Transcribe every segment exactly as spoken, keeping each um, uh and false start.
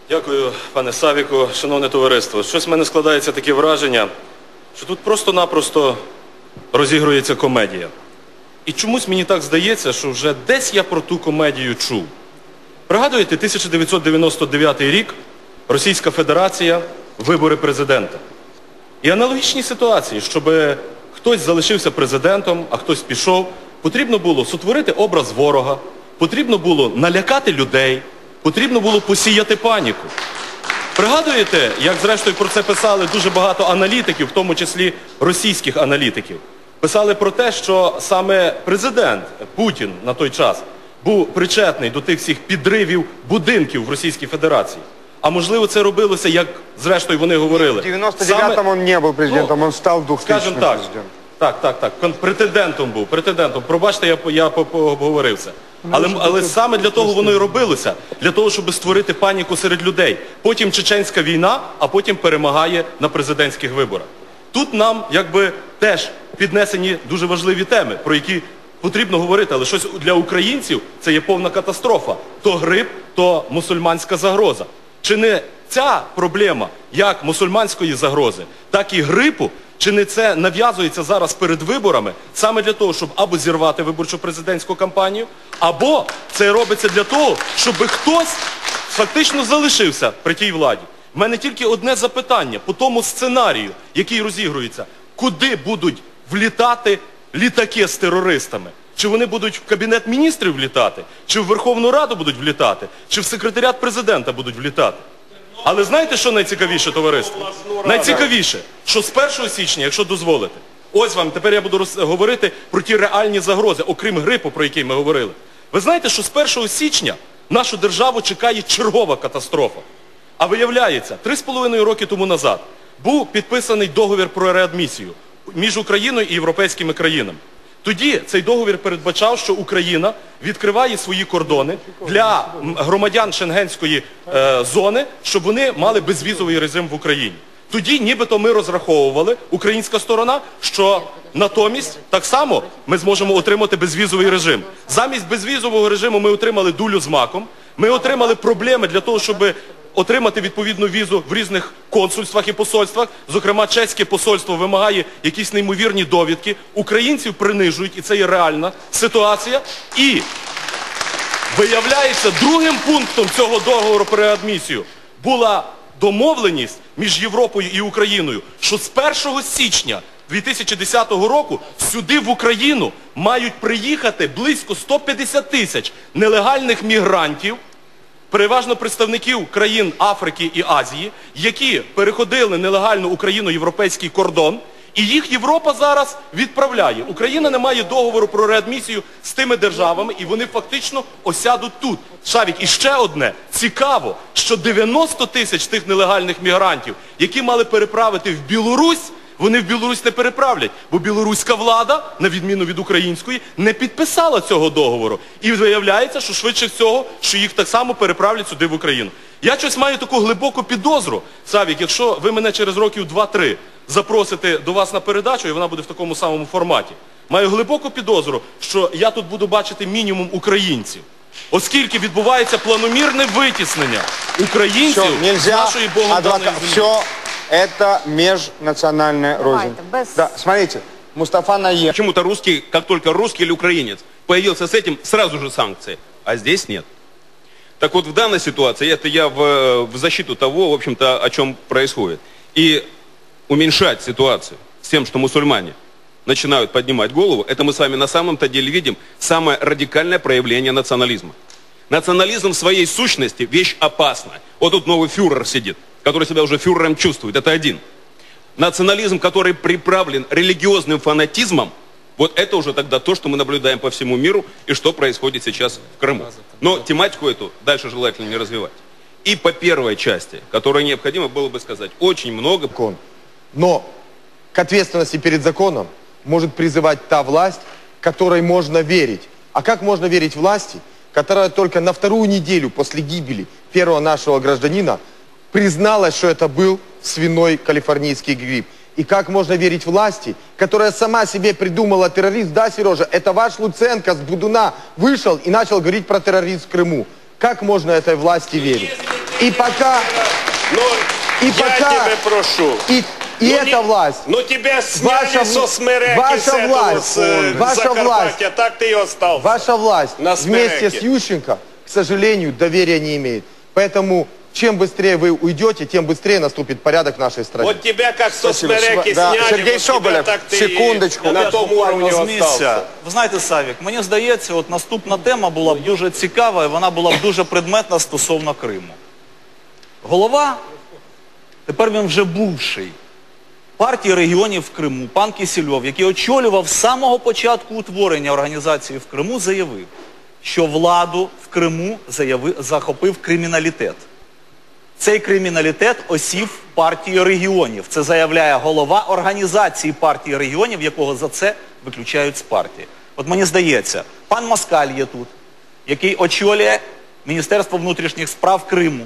Дякую, пане Савіку. Шановне товариство, щось в мене складається таке враження, що тут просто-напросто розігрується комедія. І чомусь мені так здається, що вже десь я про ту комедію чув. Пригадуєте, тисяча дев'ятсот дев'яносто дев'ятий рік, Російська Федерація, вибори президента. І аналогічні ситуації, щоб хтось залишився президентом, а хтось пішов, потрібно було сотворити образ ворога, потрібно було налякати людей, потрібно було посіяти паніку. Пригадуєте, як зрештою про це писали дуже багато аналітиків, в тому числі російських аналітиків? Писали про те, що саме президент Путін на той час був причетний до тих всіх підривів будинків в Російській Федерації. А можливо це робилося, як зрештою вони говорили. В дев'яносто дев'ятому він не був президентом, він став двохтисячним президентом. Так, так, так, претендентом був, претендентом. Пробачте, я, я поговорився. Але, але саме для того воно і робилося, для того, щоб створити паніку серед людей. Потім чеченська війна, а потім перемагає на президентських виборах. Тут нам, якби, теж піднесені дуже важливі теми, про які потрібно говорити, але щось для українців це є повна катастрофа. То грип, то мусульманська загроза. Чи не ця проблема, як мусульманської загрози, так і грипу, чи не це нав'язується зараз перед виборами саме для того, щоб або зірвати виборчу президентську кампанію, або це робиться для того, щоб хтось фактично залишився при тій владі? В мене тільки одне запитання по тому сценарію, який розігрується. Куди будуть влітати літаки з терористами? Чи вони будуть в Кабінет міністрів влітати? Чи в Верховну Раду будуть влітати? Чи в секретаріат президента будуть влітати? Але знаєте, що найцікавіше, товариство? Найцікавіше, що з першого січня, якщо дозволите, ось вам, тепер я буду говорити про ті реальні загрози, окрім грипу, про який ми говорили. Ви знаєте, що з першого січня нашу державу чекає чергова катастрофа. А виявляється, три з половиною роки тому назад був підписаний договір про реадмісію між Україною і європейськими країнами. Тоді цей договір передбачав, що Україна відкриває свої кордони для громадян Шенгенської е, зони, щоб вони мали безвізовий режим в Україні. Тоді нібито ми розраховували, українська сторона, що натомість так само ми зможемо отримати безвізовий режим. Замість безвізового режиму ми отримали дулю з маком, ми отримали проблеми для того, щоб отримати відповідну візу в різних консульствах і посольствах. Зокрема, чеське посольство вимагає якісь неймовірні довідки. Українців принижують, і це є реальна ситуація. І виявляється, другим пунктом цього договору про реадмісію була домовленість між Європою і Україною, що з першого січня дві тисячі десятого року сюди в Україну мають приїхати близько ста п'ятдесят тисяч нелегальних мігрантів, переважно представників країн Африки і Азії, які переходили нелегально Україно-європейський кордон, і їх Європа зараз відправляє. Україна не має договору про реадмісію з тими державами, і вони фактично осядуть тут. Шавік, і ще одне. Цікаво, що дев'яносто тисяч тих нелегальних мігрантів, які мали переправити в Білорусь, вони в Білорусь не переправлять, бо білоруська влада, на відміну від української, не підписала цього договору. І виявляється, що швидше всього, що їх так само переправлять сюди в Україну. Я щось маю таку глибоку підозру, Савік, якщо ви мене через років два-три запросите до вас на передачу, і вона буде в такому самому форматі, маю глибоку підозру, що я тут буду бачити мінімум українців. Оскільки відбувається планомірне витіснення українців з нашої Богом даної землі. Это межнациональная рознь. Без... Да, смотрите, Мустафа Найем. Почему-то русский, как только русский или украинец появился с этим, сразу же санкции. А здесь нет. Так вот, в данной ситуации, это я в, в защиту того, в общем-то, о чем происходит. И уменьшать ситуацию с тем, что мусульмане начинают поднимать голову, это мы с вами на самом-то деле видим самое радикальное проявление национализма. Национализм в своей сущности вещь опасная. Вот тут новый фюрер сидит, который себя уже фюрером чувствует, это один. Национализм, который приправлен религиозным фанатизмом, вот это уже тогда то, что мы наблюдаем по всему миру и что происходит сейчас в Крыму. Но тематику эту дальше желательно не развивать. И по первой части, которой необходимо было бы сказать, очень много... Но к ответственности перед законом может призывать та власть, которой можно верить. А как можно верить власти, которая только на вторую неделю после гибели первого нашего гражданина призналась, что это был свиной калифорнийский грипп? И как можно верить власти, которая сама себе придумала террорист? Да, Сережа, это ваш Луценко с Будуна вышел и начал говорить про терроризм в Крыму. Как можно этой власти верить? И пока... Ну, И я пока... тебя прошу. И, и Ну, эта не- власть... Ну тебя сняли Ваша со вл- смереки ваша с этого, власть, с, э, ваша Закарпатья, так ты и остался. Ваша власть На вместе смереке. с Ющенко, к сожалению, доверия не имеет. Поэтому чем быстрее вы уйдете, тем быстрее наступит порядок в нашей стране. Вот тебя как со Спасибо. смереки Да, сняли, Сергей вот тебя Соболев, так ты секундочку. и на Я тому буквально уровні з місця. остався. Ви знаєте, Савік, мені здається, от наступна тема була б дуже цікава, і вона була б дуже предметна стосовно Криму. Голова, тепер він вже бувший, партії регіонів в Криму, пан Кисельов, який очолював з самого початку утворення організації в Криму, заявив, що владу в Криму заяви, захопив криміналітет. Цей криміналітет осів в партії регіонів. Це заявляє голова організації партії регіонів, якого за це виключають з партії. От мені здається, пан Москаль є тут, який очолює Міністерство внутрішніх справ Криму.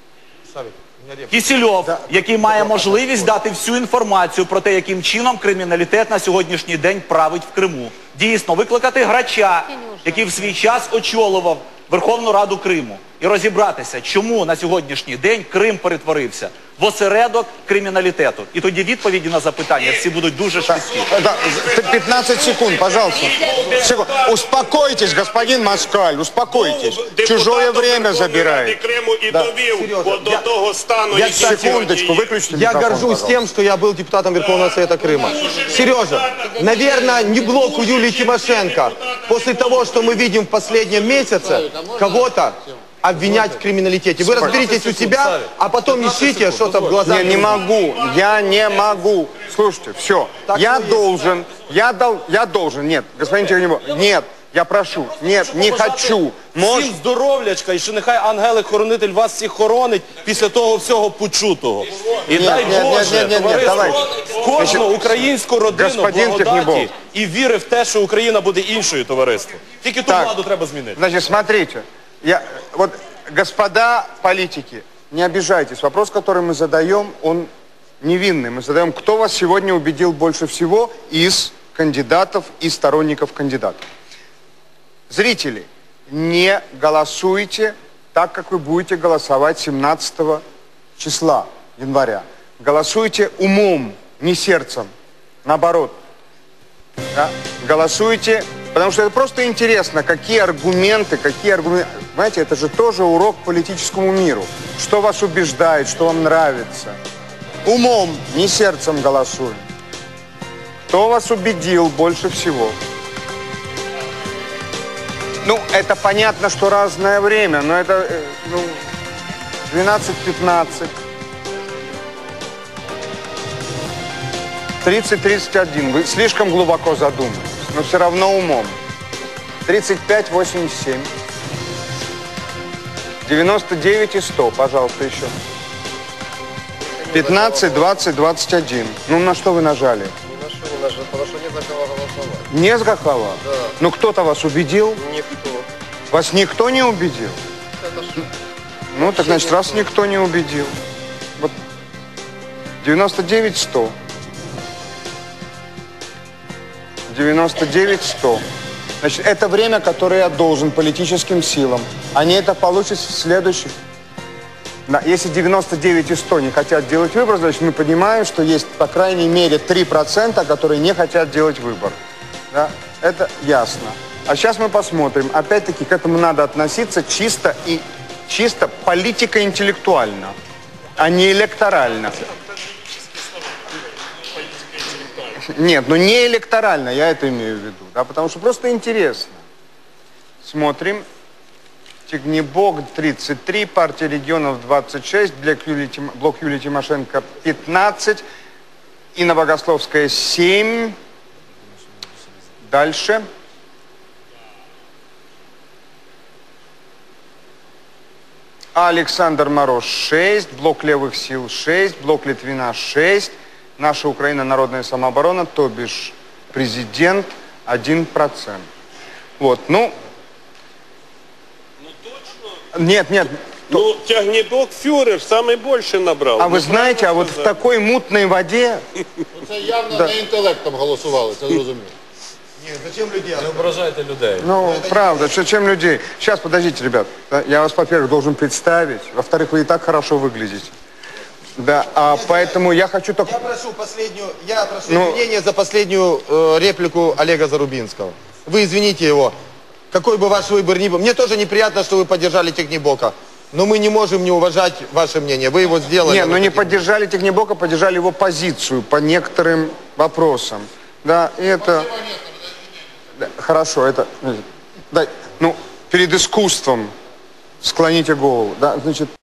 Кисельов, який має можливість дати всю інформацію про те, яким чином криміналітет на сьогоднішній день править в Криму. Дійсно, викликати Грача, який в свій час очолював Верховну Раду Криму, і розібратися, чому на сьогоднішній день Крим перетворився в осередок криміналітету. І тоді відповіді на запитання всі будуть дуже швидкі. Да, пятнадцать секунд, пожалуйста. Секунд. Успокойтесь, господин Москаль, успокойтесь. Чужое время забираете. Криму і Да, довів Сережа, от до я- того стану, я, який кстати, Секундочку, сьогодні є. выключите Я микрофон, горжусь пожалуйста. тем, что я был депутатом Верховного Совета Крыма. Сережа, наверное, не блоку Юлии Тимошенко, после того, что мы видим в последнем месяце, кого-то обвинять в криминалитете. Вы разберитесь у себя, а потом ищите что-то в глазах. Не, не могу, я не могу. Слушайте, все, Так я оно есть. должен, я, дол, я должен, нет, господин Чернебок, нет, я прошу, нет, не хочу. Мож... Всім здоров'ячка, і що нехай ангелик-хоронитель вас всіх хоронить після того всього почутого. І Ні, дай ні, ні, Боже, ні, ні, ні, товариство, давай. в кожну українську родину Господин благодаті Технібол. і віри в те, що Україна буде іншою, товариство. Тільки ту Так. владу треба змінити. Значит, смотрите, я, вот, господа политики, не обижайтесь, вопрос, который мы задаем, он невинный. Мы задаем, кто вас сегодня убедил больше всего из кандидатов и сторонников кандидатов. Зрители, не голосуйте так, как вы будете голосовать семнадцатого числа января. Голосуйте умом, не сердцем. Наоборот. Да? Голосуйте, потому что это просто интересно, какие аргументы, какие аргументы. Знаете, это же тоже урок политическому миру. Что вас убеждает, что вам нравится. Умом, не сердцем голосуем. Кто вас убедил больше всего? Ну, это понятно, что разное время, но это, э, ну, двенадцать пятнадцать. тридцать тридцать один. Вы слишком глубоко задумались, но все равно умом. тридцать пять восемьдесят семь. девяносто девять и сто, пожалуйста, еще. пятнадцать двадцать двадцать один. Ну, на что вы нажали? Ни на что не нажал, потому что не за кого голосовать. Не за кого? Да. Ну, кто-то вас убедил? Никто. Вас никто не убедил? Это ж Ну, так значит, раз никто не убедил. Вот девяносто девять сто. девяносто девять сто. Значит, это время, которое я должен политическим силам. Они это получат в следующих... Да, если девяносто девять и сто не хотят делать выбор, значит, мы понимаем, что есть, по крайней мере, три процента, которые не хотят делать выбор. Да? Это ясно. А сейчас мы посмотрим. Опять-таки, к этому надо относиться чисто и чисто политико-интеллектуально, а не электорально. Нет, ну не электорально, я это имею в виду, да, потому что просто интересно. Смотрим. Тягнебок тридцать три, партия регионов двадцать шесть, блок Юлии, Тим... блок Юлии Тимошенко пятнадцать, Инна Богословская семь. Дальше. Александр Мороз шесть, блок левых сил шесть, блок Литвина шесть, наша Украина народная самооборона, то бишь президент один процент. Вот, ну... Нет, нет. Ну, Тягнебок фюрер самый больше набрал. А вы Ну, знаете, а вот в такой мутной воде... Це явно Да. не інтелектом голосували, це зрозуміло. Нет, зачем людей? Не ображайте людей. Ну, правда, что, чем людей? Сейчас, подождите, ребят. Да, я вас, во-первых, должен представить. Во-вторых, вы и так хорошо выглядите. Да, а поэтому я хочу только... Я прошу последнюю, я прошу Ну- извинения за последнюю э, реплику Олега Зарубинского. Вы извините его. Какой бы ваш выбор ни был. Мне тоже неприятно, что вы поддержали Технибока. Но мы не можем не уважать ваше мнение. Вы его сделали. Не, ну не Технибок. поддержали Технибока, поддержали его позицию по некоторым вопросам. Да, и это... Да, хорошо, это... Да, ну, перед искусством склоните голову. Да, значит...